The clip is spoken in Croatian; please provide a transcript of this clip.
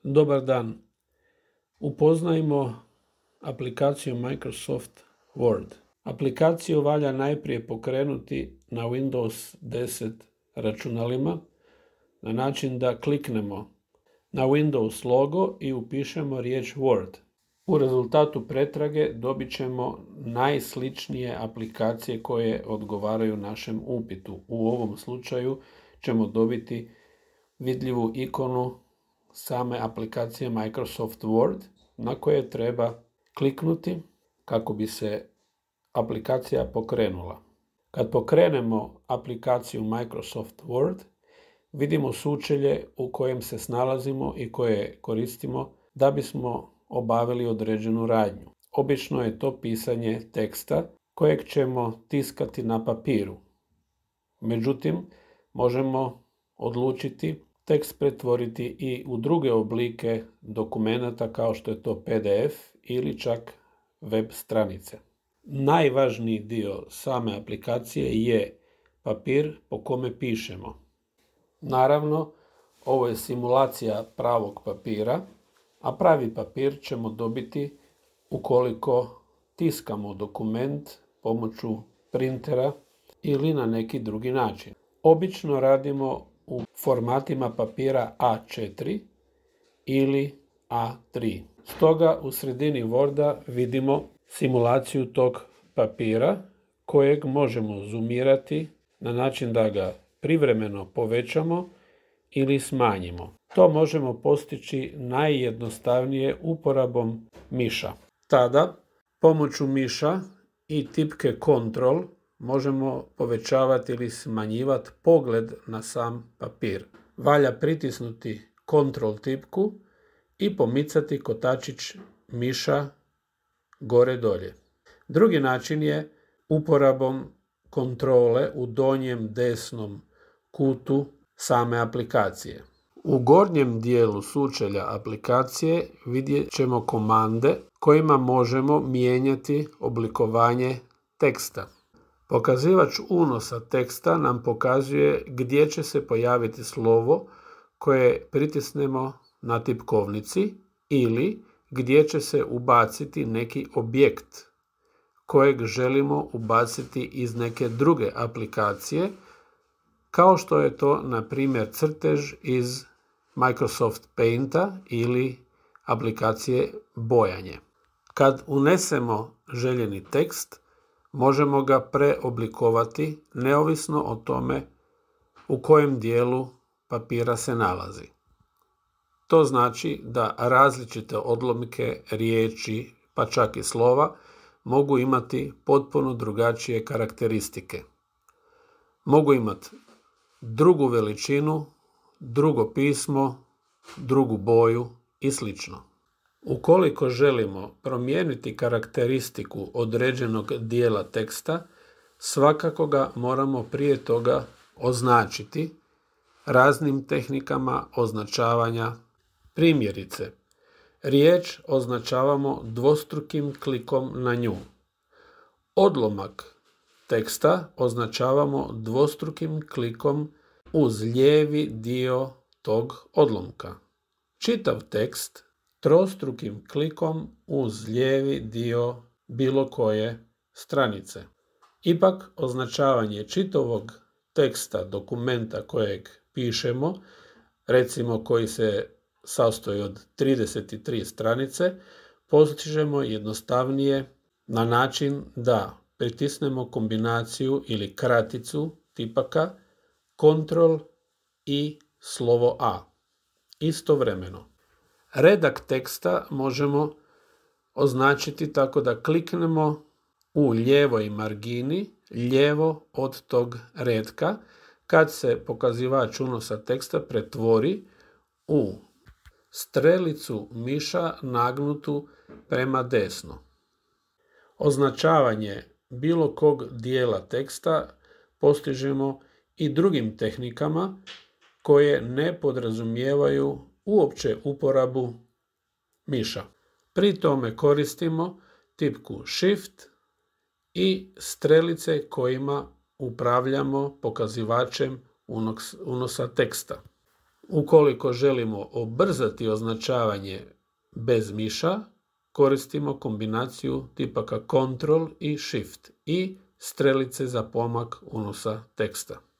Dobar dan. Upoznajmo aplikaciju Microsoft Word. Aplikaciju valja najprije pokrenuti na Windows 10 računalima na način da kliknemo na Windows logo i upišemo riječ Word. U rezultatu pretrage dobit ćemo najsličnije aplikacije koje odgovaraju našem upitu. U ovom slučaju ćemo dobiti vidljivu ikonu same aplikacije Microsoft Word na koje treba kliknuti kako bi se aplikacija pokrenula. Kad pokrenemo aplikaciju Microsoft Word, vidimo sučelje u kojem se snalazimo i koje koristimo da bismo obavili određenu radnju. Obično je to pisanje teksta kojeg ćemo tiskati na papiru. Međutim, možemo odlučiti tekst pretvoriti i u druge oblike dokumenata kao što je to PDF ili čak web stranice. Najvažniji dio same aplikacije je papir po kome pišemo. Naravno, ovo je simulacija pravog papira, a pravi papir ćemo dobiti ukoliko tiskamo dokument pomoću printera ili na neki drugi način. Obično radimo u formatima papira A4 ili A3. Stoga u sredini Worda vidimo simulaciju tog papira kojeg možemo zoomirati na način da ga privremeno povećamo ili smanjimo. To možemo postići najjednostavnije uporabom miša. Tada pomoću miša i tipke Ctrl možemo povećavati ili smanjivati pogled na sam papir. Valja pritisnuti Ctrl tipku i pomicati kotačić miša gore dolje. Drugi način je uporabom kontrole u donjem desnom kutu same aplikacije. U gornjem dijelu sučelja aplikacije vidjet ćemo komande kojima možemo mijenjati oblikovanje teksta. Pokazivač unosa teksta nam pokazuje gdje će se pojaviti slovo koje pritisnemo na tipkovnici ili gdje će se ubaciti neki objekt kojeg želimo ubaciti iz neke druge aplikacije, kao što je to, na primjer, crtež iz Microsoft Painta ili aplikacije bojanje. Kad unesemo željeni tekst, možemo ga preoblikovati neovisno o tome u kojem dijelu papira se nalazi. To znači da različite odlomke, riječi, pa čak i slova, mogu imati potpuno drugačije karakteristike. Mogu imati drugu veličinu, drugo pismo, drugu boju i sl. Ukoliko želimo promijeniti karakteristiku određenog dijela teksta, svakako ga moramo prije toga označiti raznim tehnikama označavanja. Primjerice, riječ označavamo dvostrukim klikom na nju. Odlomak teksta označavamo dvostrukim klikom uz lijevi dio tog odlomka. Čitav tekst trostrukim klikom uz lijevi dio bilo koje stranice. Ipak, označavanje čitavog teksta dokumenta kojeg pišemo, recimo koji se sastoji od 33 stranice, postižemo jednostavnije na način da pritisnemo kombinaciju ili kraticu tipaka Ctrl i slovo A istovremeno. Redak teksta možemo označiti tako da kliknemo u lijevoj margini, lijevo od tog redka, kad se pokazivač unosa teksta pretvori u strelicu miša nagnutu prema desno. Označavanje bilo kog dijela teksta postižemo i drugim tehnikama koje ne podrazumijevaju uopće uporabu miša. Pri tome koristimo tipku Shift i strelice kojima upravljamo pokazivačem unosa teksta. Ukoliko želimo ubrzati označavanje bez miša, koristimo kombinaciju tipaka Ctrl i Shift i strelice za pomak unosa teksta.